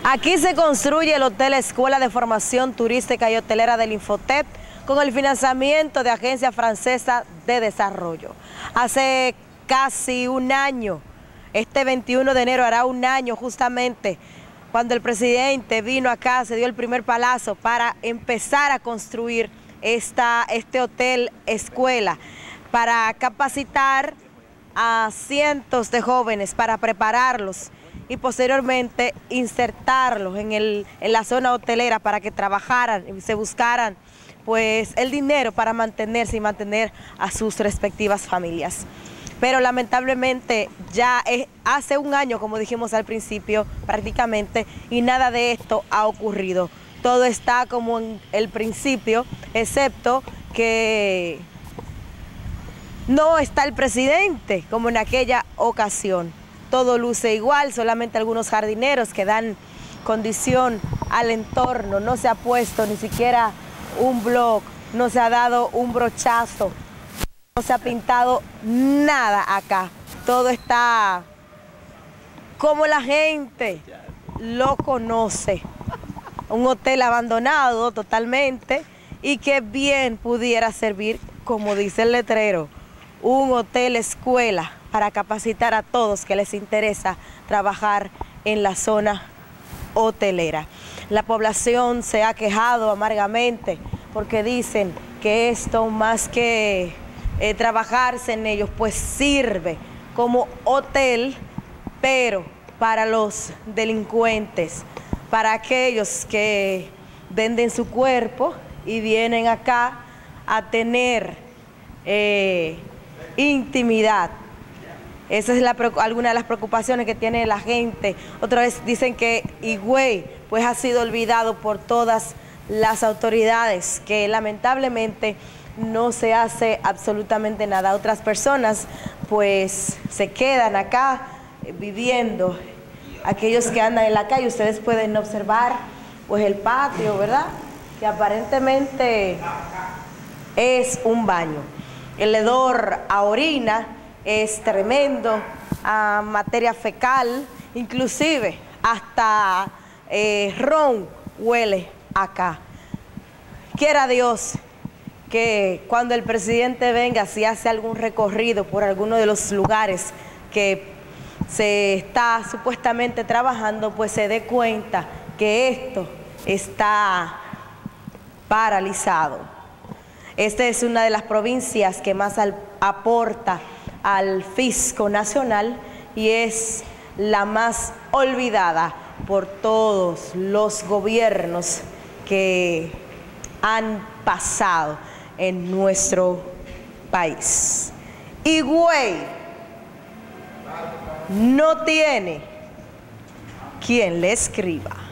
Aquí se construye el Hotel Escuela de Formación Turística y Hotelera del Infotep con el financiamiento de Agencia Francesa de Desarrollo. Hace casi un año, este 21 de enero hará un año justamente, cuando el presidente vino acá, se dio el primer palazo para empezar a construir este hotel escuela, para capacitar a cientos de jóvenes, para prepararlos y posteriormente insertarlos en la zona hotelera para que trabajaran y se buscaran pues el dinero para mantenerse y mantener a sus respectivas familias. Pero lamentablemente ya hace un año, como dijimos al principio, prácticamente, y nada de esto ha ocurrido. Todo está como en el principio, excepto que no está el presidente como en aquella ocasión. Todo luce igual, solamente algunos jardineros que dan condición al entorno. No se ha puesto ni siquiera un bloc, no se ha dado un brochazo, no se ha pintado nada acá. Todo está como la gente lo conoce. Un hotel abandonado totalmente y que bien pudiera servir, como dice el letrero, un hotel escuela para capacitar a todos que les interesa trabajar en la zona hotelera. La población se ha quejado amargamente porque dicen que esto, más que trabajarse en ellos, pues sirve como hotel, pero para los delincuentes, para aquellos que venden su cuerpo y vienen acá a tener intimidad. Esa es alguna de las preocupaciones que tiene la gente. Otra vez dicen que Higüey pues ha sido olvidado por todas las autoridades, que lamentablemente no se hace absolutamente nada. Otras personas pues se quedan acá viviendo. Aquellos que andan en la calle, ustedes pueden observar pues el patio, ¿verdad? Que aparentemente es un baño. El hedor a orina es tremendo, a materia fecal, inclusive hasta ron huele acá. Quiera Dios que cuando el presidente venga, si hace algún recorrido por alguno de los lugares que se está supuestamente trabajando, pues se dé cuenta que esto está paralizado. Esta es una de las provincias que más aporta al fisco nacional y es la más olvidada por todos los gobiernos que han pasado en nuestro país. Higüey no tiene quien le escriba.